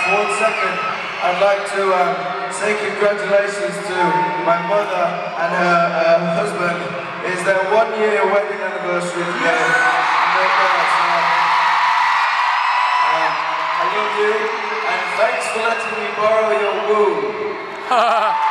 For 1 second, I'd like to say congratulations to my mother and her husband. It's their 1-year wedding anniversary today. I love you, and thanks for letting me borrow your womb.